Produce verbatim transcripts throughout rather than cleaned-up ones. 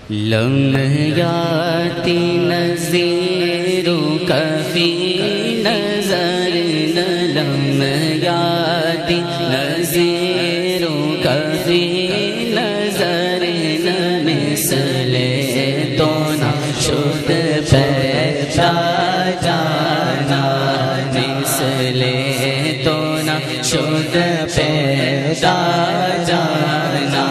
لمحاتی نظیرک فی نظر لمحاتی نظیرک فی نظر مثل تو نہ شد پیدا جانا مثل تو نہ شد پیدا جانا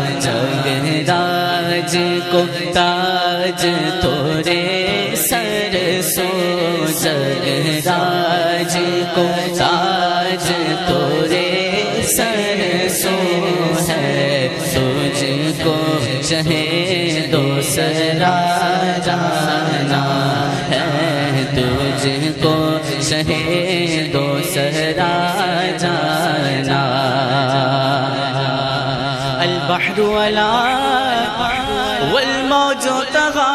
جگراج کو تاج تھوڑے سر سو جگراج کو تاج تھوڑے سر سو ہے تجھ کو چاہے دوسرا جانا ہے تجھ کو چاہے دوسرا جانا البحر ولا والموج طغى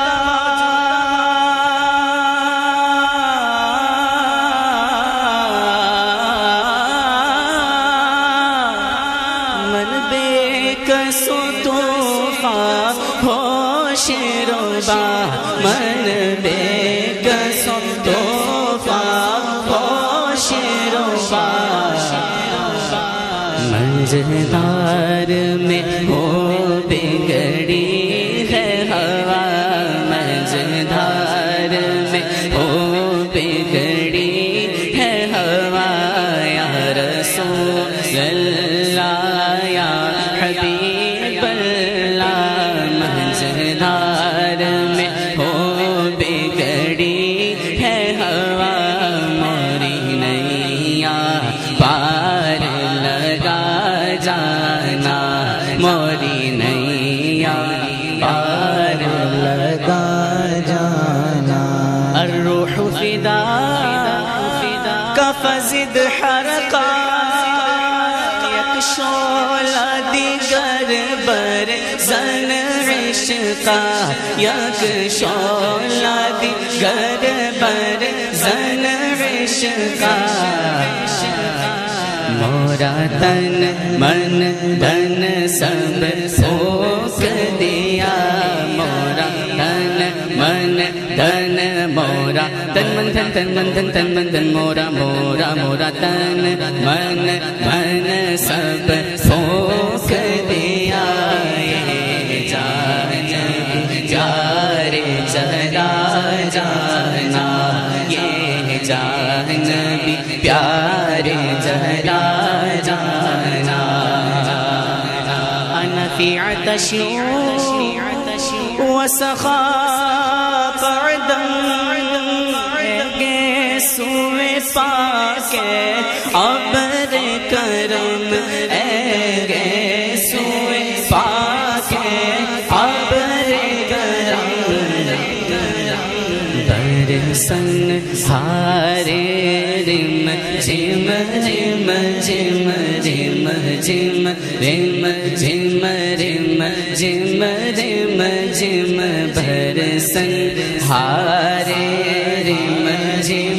من بےکس و طوفان ہوش ربا من بےکس و طوفان ہوش ربا منزلدار میں ہو بگڑی ہے ہوا منزلدار میں ہو بگڑی ہے ہوا یا رسول اللہ یا حبیب اللہ منزلدار میں ہو بگڑی ہے ہوا موری نیا پار لگا جانا موری نیا پار لگا جانا الروح فدا کا فزد حرقا یک شعلہ دیگر بر زن عشقا یک شعلہ دیگر بر زن عشقا مورا تن من دن سب پھونک دیا مورا تن من دن مورا تن من دن تن من دن تن من دن مورا مورا مورا تن من من سب پھونک دیا یہ جان پیارے چلا جانا یہ جان بھی پیارے چلا جانا انا فی عطش وسخا قعدا سوئے پاک ابر کرم اے گے سوئے پاک ابر کرم برسن سارے رم جم رم جم رم جم رم جم رم جم رم جم برسن ہارے رم جم